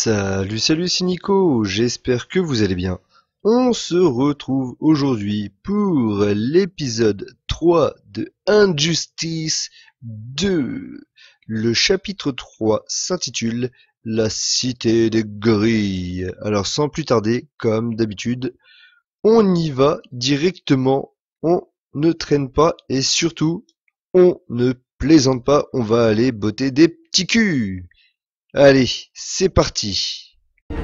Salut, salut, c'est Nico, j'espère que vous allez bien. On se retrouve aujourd'hui pour l'épisode 3 de Injustice 2. Le chapitre 3 s'intitule La Cité des Gorilles. Alors sans plus tarder, comme d'habitude, on y va directement, on ne traîne pas et surtout, on ne plaisante pas, on va aller botter des petits culs. Allez, c'est parti.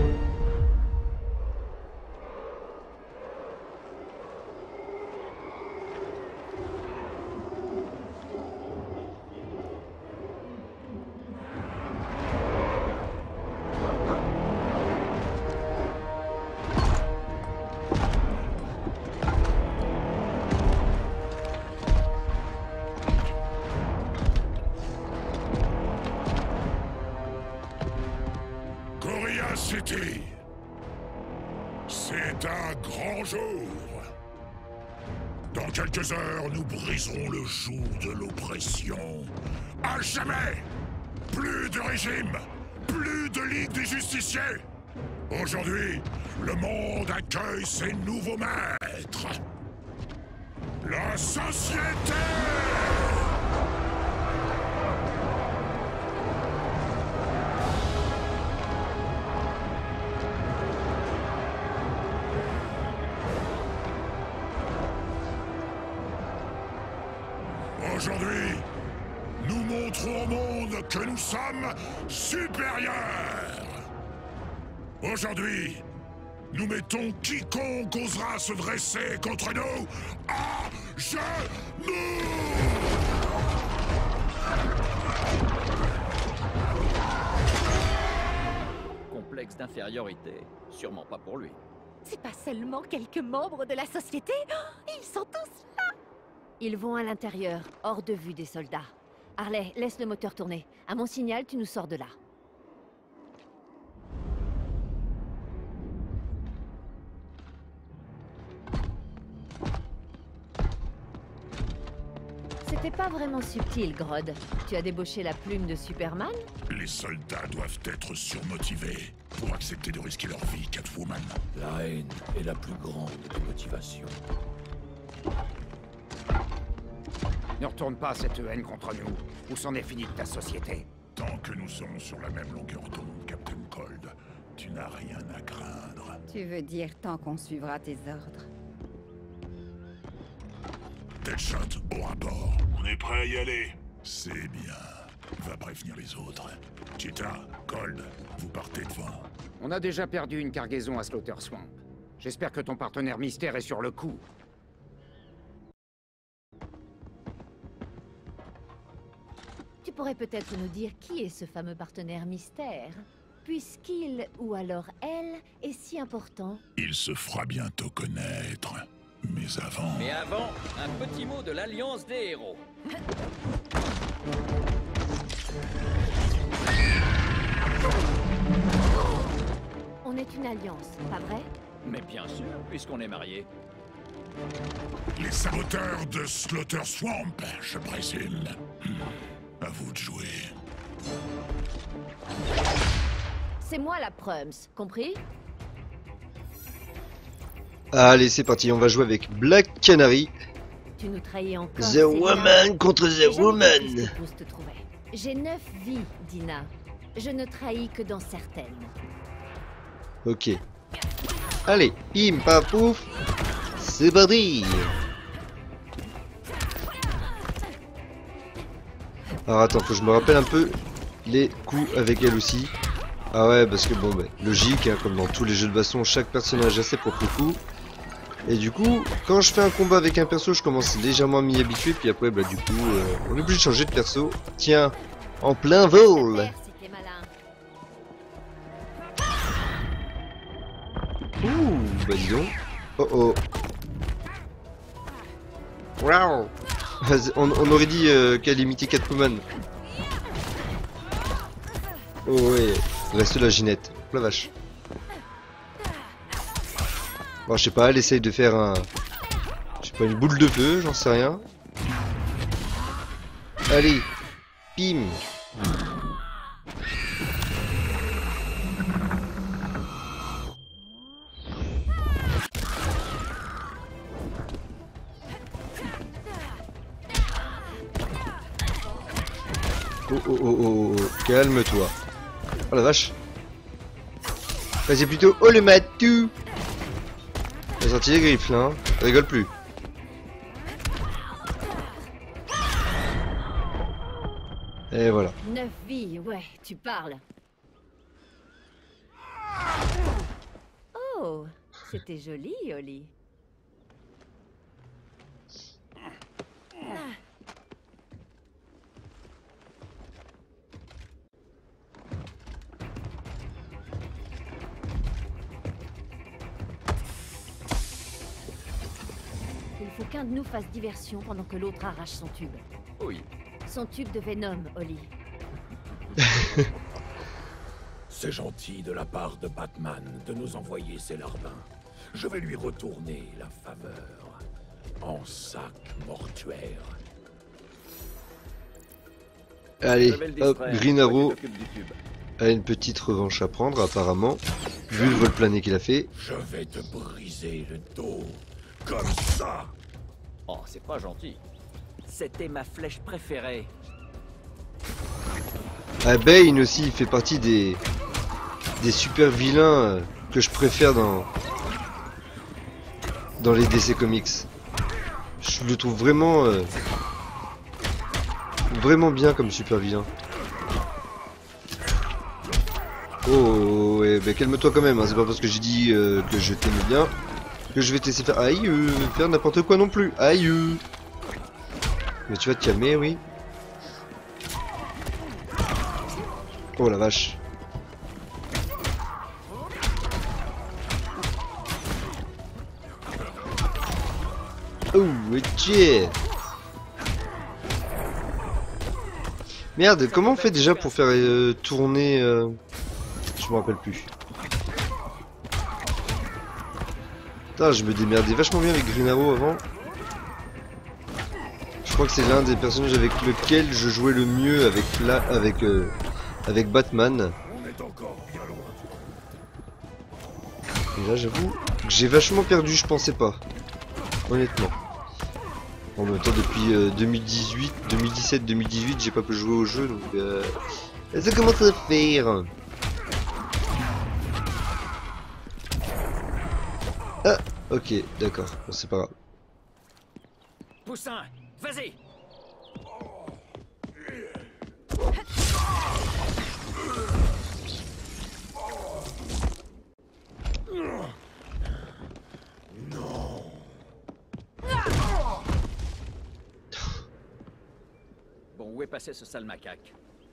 Gorilla City. C'est un grand jour. Dans quelques heures, nous briserons le joug de l'oppression. À jamais. Plus de régime. Plus de Ligue des Justiciers. Aujourd'hui, le monde accueille ses nouveaux maîtres. La société. Aujourd'hui, nous montrons au monde que nous sommes supérieurs. Aujourd'hui, nous mettons quiconque osera se dresser contre nous à genoux. Complexe d'infériorité, sûrement pas pour lui. C'est pas seulement quelques membres de la société, ils sont tous là. Ils vont à l'intérieur, hors de vue des soldats. Harley, laisse le moteur tourner. À mon signal, tu nous sors de là. C'était pas vraiment subtil, Grodd. Tu as débauché la plume de Superman? Les soldats doivent être surmotivés pour accepter de risquer leur vie, Catwoman. La haine est la plus grande des motivations. Ne retourne pas cette haine contre nous, ou c'en est fini de ta société. Tant que nous serons sur la même longueur d'onde, Captain Cold, tu n'as rien à craindre. Tu veux dire tant qu'on suivra tes ordres? Deadshot, au rapport. On est prêt à y aller. C'est bien. Va prévenir les autres. Cheetah, Cold, vous partez devant. On a déjà perdu une cargaison à Slaughter Swamp. J'espère que ton partenaire mystère est sur le coup. Tu pourrais peut-être nous dire qui est ce fameux partenaire mystère, puisqu'il, ou alors elle, est si important. Il se fera bientôt connaître. Mais avant, un petit mot de l'Alliance des héros. On est une alliance, pas vrai? Mais bien sûr, puisqu'on est mariés. Les saboteurs de Slaughter Swamp, je présume. À vous de jouer. C'est moi la Prums, compris? Allez, c'est parti, on va jouer avec Black Canary. Tu nous trahis encore. The Woman contre The Woman. J'ai 9 vies, Dina. Je ne trahis que dans certaines. Ok. Allez, pim, paf, pouf. C'est parti. Alors attends, faut que je me rappelle un peu les coups avec elle aussi. Ah ouais, parce que bon, bah, logique, hein, comme dans tous les jeux de baston, chaque personnage a ses propres coups. Et du coup, quand je fais un combat avec un perso, je commence légèrement à m'y habituer, puis après, bah du coup, on est obligé de changer de perso. Tiens, en plein vol. Ouh, bah dis donc. Oh oh. Wow. On aurait dit qu'elle imitait Catwoman. Oh ouais, reste là Ginette. Oh la vache. Bon, je sais pas, elle essaye de faire un... Je sais pas, une boule de feu, j'en sais rien. Allez, pim. Oh oh oh oh oh, calme-toi. Oh la vache. Vas-y plutôt, oh le matou. Il a sorti les griffes là, hein. Rigole plus. Et voilà. 9 vies, ouais, tu parles. Oh, c'était joli, Oli. Il faut qu'un de nous fasse diversion pendant que l'autre arrache son tube. Oui. Son tube de Venom, Oli. C'est gentil de la part de Batman de nous envoyer ses larbins. Je vais lui retourner la faveur en sac mortuaire. Allez, Je vais le hop, distraire. Green Toi, Arrow tu t'occupes du tube. a une petite revanche à prendre apparemment, vu le vol plané qu'il a fait. Je vais te briser le dos comme ça. Oh, c'est pas gentil. C'était ma flèche préférée. Ah, Bane aussi, il fait partie des super vilains que je préfère dans les DC Comics. Je le trouve vraiment vraiment bien comme super vilain. Oh, ouais, bah calme-toi quand même, hein. C'est pas parce que j'ai dit que je t'aimais bien que je vais te laisser faire aïe, faire n'importe quoi non plus. Aïe. Mais tu vas te calmer, oui. Oh la vache. Oh, ok. Merde, comment on fait déjà pour faire tourner je me rappelle plus. Putain, je me démerdais vachement bien avec Green Arrow avant. Je crois que c'est l'un des personnages avec lequel je jouais le mieux avec Batman. On est encore bien loin. Et là, j'avoue que j'ai vachement perdu, je pensais pas. Honnêtement. En même temps, depuis 2017-2018, j'ai pas pu jouer au jeu, donc ça commence à faire. Ah, ok, d'accord, bon, c'est pas grave. Poussin, vas-y. Bon, où est passé ce sale macaque?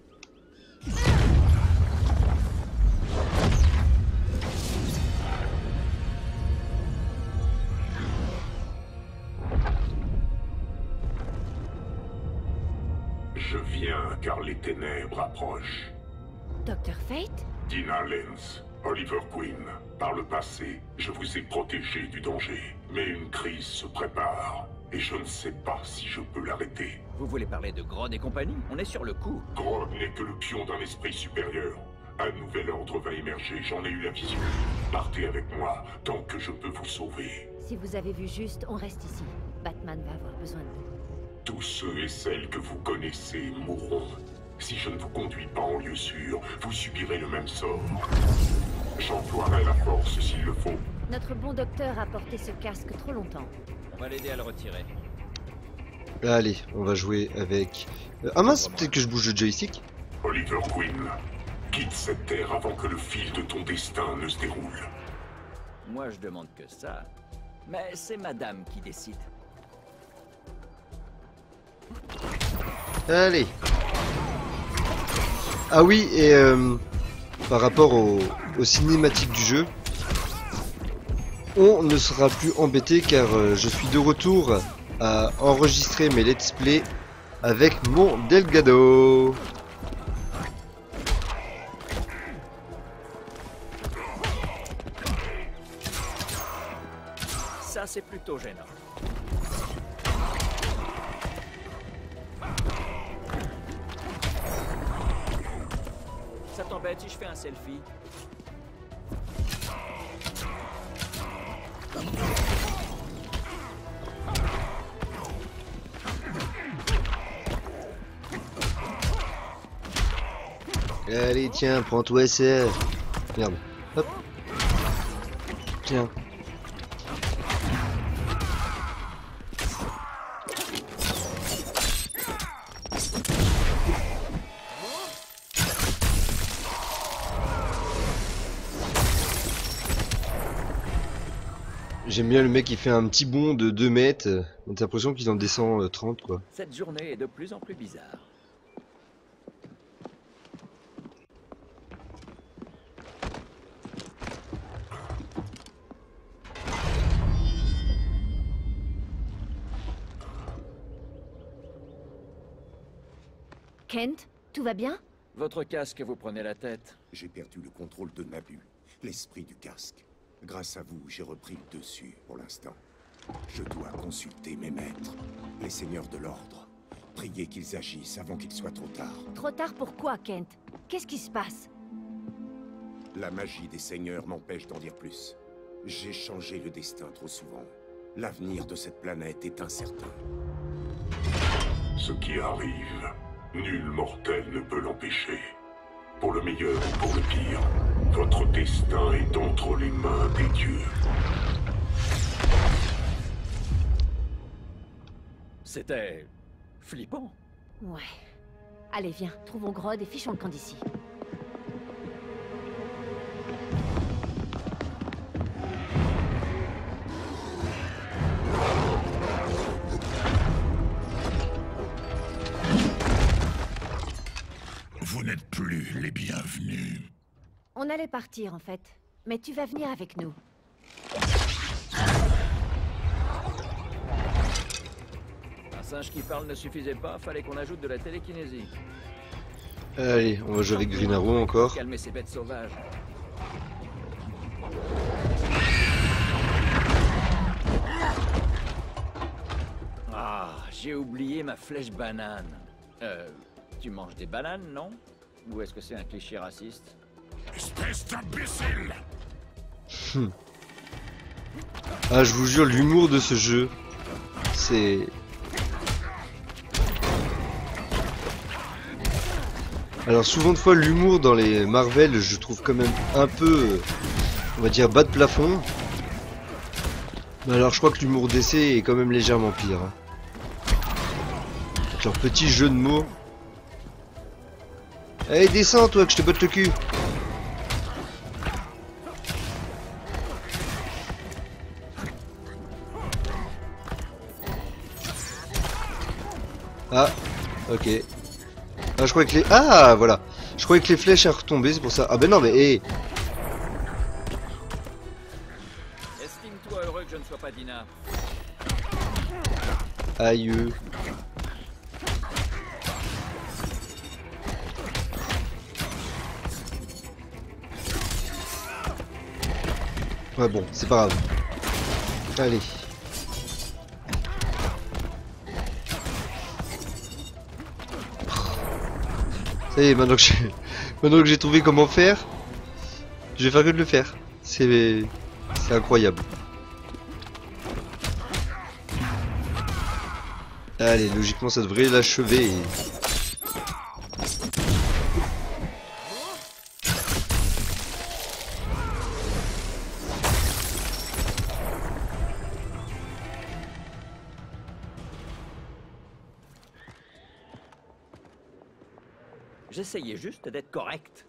Je viens car les ténèbres approchent. Dr. Fate? Dina Lenz, Oliver Queen. Par le passé, je vous ai protégé du danger. Mais une crise se prépare. Et je ne sais pas si je peux l'arrêter. Vous voulez parler de Grodd et compagnie? On est sur le coup. Grodd n'est que le pion d'un esprit supérieur. Un nouvel ordre va émerger, j'en ai eu la vision. Partez avec moi, tant que je peux vous sauver. Si vous avez vu juste, on reste ici. Batman va avoir besoin de vous. Tous ceux et celles que vous connaissez mourront. Si je ne vous conduis pas en lieu sûr, vous subirez le même sort. J'emploierai la force s'il le faut. Notre bon docteur a porté ce casque trop longtemps. On va l'aider à le retirer. Allez, on va jouer avec... Ah mince, peut-être que je bouge le joystick. Oliver Queen, quitte cette terre avant que le fil de ton destin ne se déroule. Moi, je demande que ça. Mais c'est madame qui décide. Allez. Ah oui, et par rapport aux cinématiques du jeu, on ne sera plus embêté car je suis de retour à enregistrer mes let's play avec mon Delgado. Ça, c'est plutôt gênant. Ça t'embête si je fais un selfie? Allez, tiens, prends-toi ça. Merde. Hop. Tiens. J'aime bien le mec qui fait un petit bond de 2 mètres. T'as l'impression qu'il en descend 30 quoi. Cette journée est de plus en plus bizarre. Kent, tout va bien? Votre casque vous prenez la tête. J'ai perdu le contrôle de Nabu, l'esprit du casque. Grâce à vous, j'ai repris le dessus pour l'instant. Je dois consulter mes maîtres, les seigneurs de l'ordre. Prier qu'ils agissent avant qu'il soit trop tard. Trop tard pour quoi, Kent? Qu'est-ce qui se passe? La magie des seigneurs m'empêche d'en dire plus. J'ai changé le destin trop souvent. L'avenir de cette planète est incertain. Ce qui arrive, nul mortel ne peut l'empêcher. Pour le meilleur ou pour le pire, votre destin est entre les mains des dieux. C'était... flippant. Ouais. Allez, viens, trouvons Grodd et fichons le camp d'ici. Vous n'êtes plus les bienvenus. On allait partir, en fait. Mais tu vas venir avec nous. Un singe qui parle ne suffisait pas, fallait qu'on ajoute de la télékinésie. Allez, on va jouer avec Green Arrow encore. Calmer ces bêtes sauvages. Ah, j'ai oublié ma flèche banane. Tu manges des bananes, non? Ou est-ce que c'est un cliché raciste? Espèce d'imbécile! Ah, je vous jure, l'humour de ce jeu, c'est... Alors souvent de fois, l'humour dans les Marvel, je trouve quand même un peu, on va dire, bas de plafond. Mais alors je crois que l'humour DC est quand même légèrement pire. Hein. Avec leur petit jeu de mots. Allez, descends toi, que je te botte le cul. Ah, ok. Ah, je croyais que les... Ah, voilà. Je croyais que les flèches allaient retomber, c'est pour ça. Ah ben non, mais hé. Estime-toi heureux que je ne sois pas Dina. Aïe. Ouais, bon, c'est pas grave. Allez. Ça y est, maintenant que j'ai trouvé comment faire, je vais faire que de le faire. C'est incroyable. Allez, logiquement ça devrait l'achever. J'essayais juste d'être correct.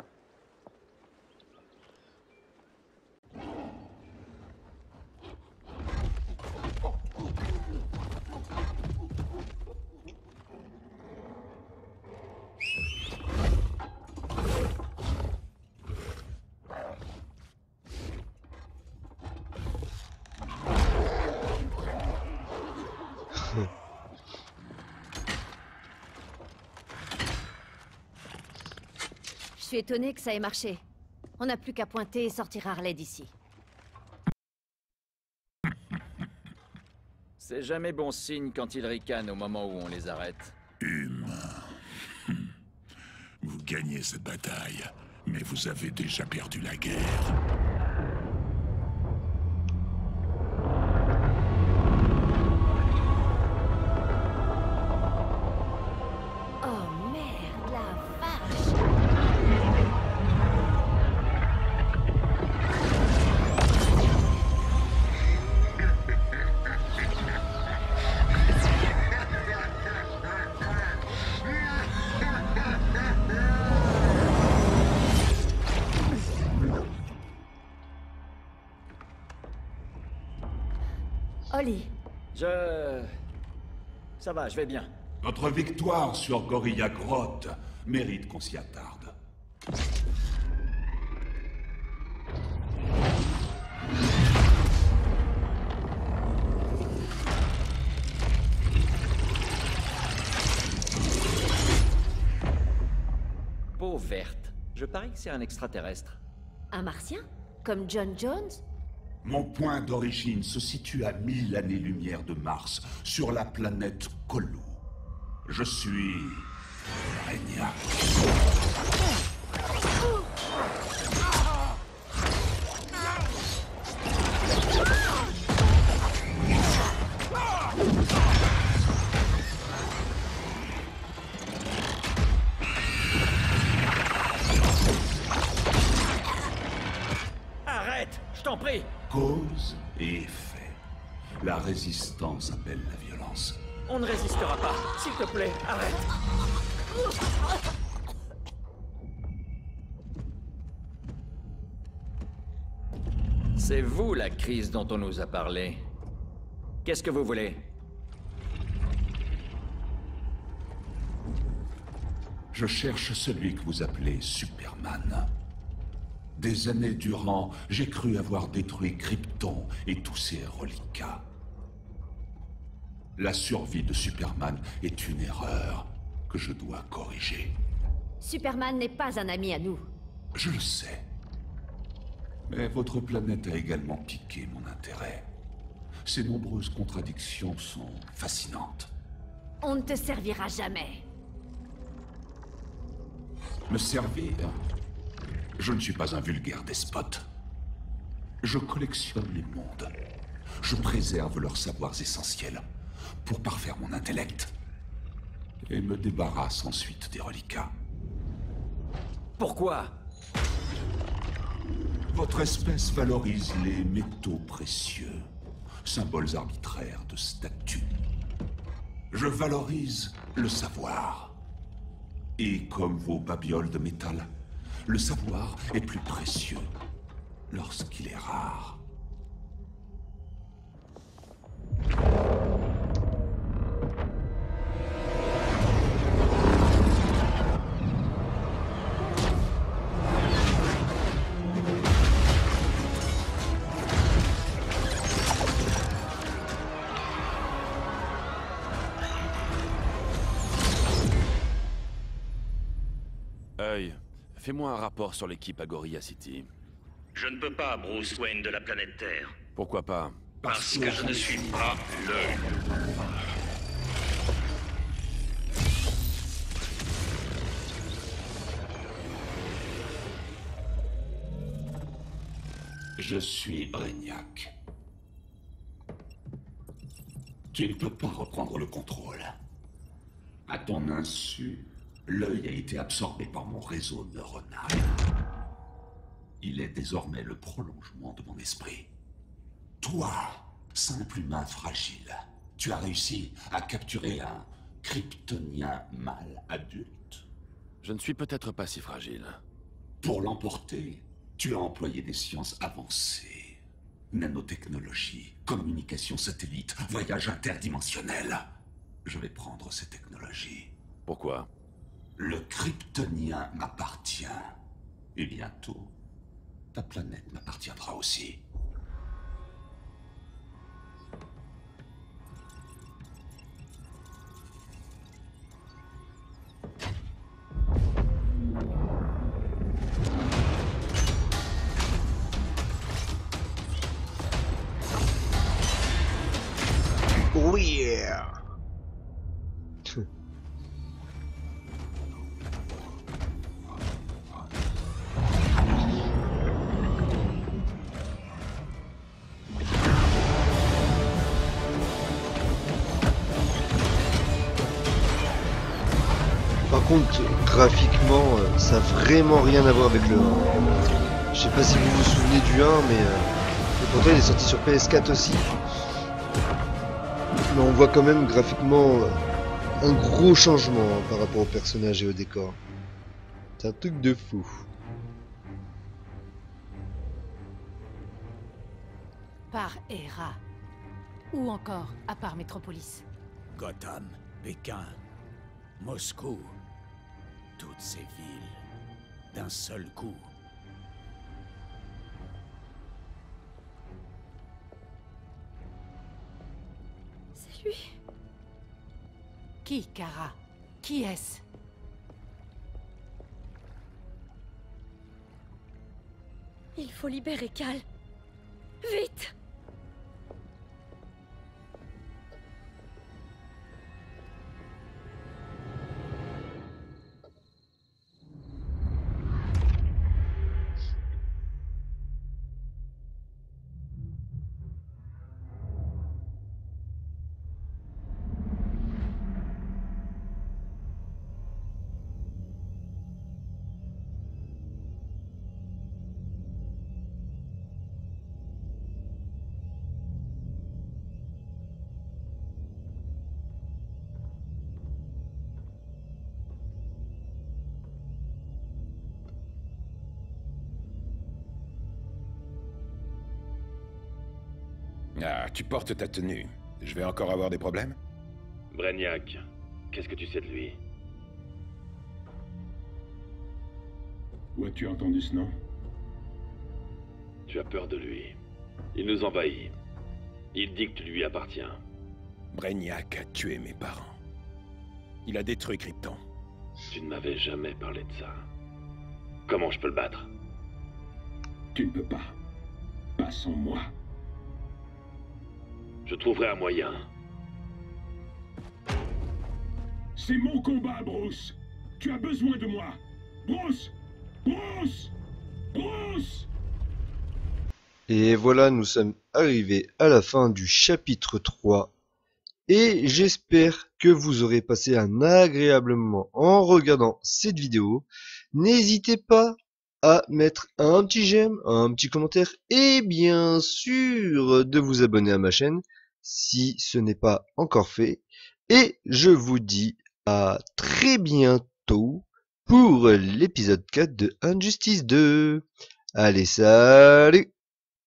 Je suis étonnée que ça ait marché. On n'a plus qu'à pointer et sortir Harley d'ici. C'est jamais bon signe quand ils ricanent au moment où on les arrête. Vous gagnez cette bataille, mais vous avez déjà perdu la guerre. Oh merde, la vache! Oli, Ça va, je vais bien. Notre victoire sur Gorilla Grotte mérite qu'on s'y attarde. Peau verte. Je parie que c'est un extraterrestre. un martien? Comme John Jones? Mon point d'origine se situe à 1000 années-lumière de Mars, sur la planète Colu. Je suis... Régna. Arrête, je t'en prie. Cause et effet. La résistance appelle la violence. On ne résistera pas. S'il te plaît, arrête. C'est vous la crise dont on nous a parlé. Qu'est-ce que vous voulez? Je cherche celui que vous appelez Superman. Des années durant, j'ai cru avoir détruit Krypton et tous ses reliquats. La survie de Superman est une erreur que je dois corriger. Superman n'est pas un ami à nous. Je le sais. Mais votre planète a également piqué mon intérêt. Ses nombreuses contradictions sont fascinantes. On ne te servira jamais. Me servir? Je ne suis pas un vulgaire despote. Je collectionne les mondes. Je préserve leurs savoirs essentiels pour parfaire mon intellect. Et me débarrasse ensuite des reliquats. Pourquoi? Votre espèce valorise les métaux précieux, symboles arbitraires de statut. Je valorise le savoir. Et comme vos babioles de métal, le savoir est plus précieux lorsqu'il est rare. Œil, fais-moi un rapport sur l'équipe à Gorilla City. Je ne peux pas, Bruce Wayne de la planète Terre. Pourquoi pas? Parce que je ne suis pas l'œil. Je suis Brainiac. Tu ne peux pas reprendre le contrôle. À ton insu, l'œil a été absorbé par mon réseau neuronal. Il est désormais le prolongement de mon esprit. Toi, simple humain fragile, tu as réussi à capturer un kryptonien mâle adulte. Je ne suis peut-être pas si fragile. Pour l'emporter, tu as employé des sciences avancées. Nanotechnologie, communication satellite, voyage interdimensionnel. Je vais prendre ces technologies. Pourquoi? Le kryptonien m'appartient. Et bientôt, ta planète m'appartiendra aussi. Oh yeah! Par contre, graphiquement, ça a vraiment rien à voir avec le 1. Je sais pas si vous vous souvenez du 1, mais pourtant il est sorti sur PS4 aussi. Mais on voit quand même graphiquement un gros changement par rapport au personnage et au décor. C'est un truc de fou. Par Hera. Où encore, à part Métropolis? Gotham, Pékin, Moscou. Toutes ces villes, d'un seul coup. C'est lui. Qui, Kara? Qui est-ce? Il faut libérer Cal. Vite! Ah, tu portes ta tenue. Je vais encore avoir des problèmes? Brainiac, qu'est-ce que tu sais de lui? Où as-tu entendu ce nom? Tu as peur de lui. Il nous envahit. Il dit que tu lui appartiens. Brainiac a tué mes parents. Il a détruit Krypton. Tu ne m'avais jamais parlé de ça. Comment je peux le battre? Tu ne peux pas. Pas sans moi. Je trouverai un moyen. C'est mon combat, Bruce. Tu as besoin de moi. Bruce! Bruce! Bruce! Et voilà, nous sommes arrivés à la fin du chapitre 3. Et j'espère que vous aurez passé un agréable moment en regardant cette vidéo. N'hésitez pas à mettre un petit j'aime, un petit commentaire et bien sûr de vous abonner à ma chaîne si ce n'est pas encore fait. Et je vous dis à très bientôt pour l'épisode 4 de Injustice 2. Allez, salut!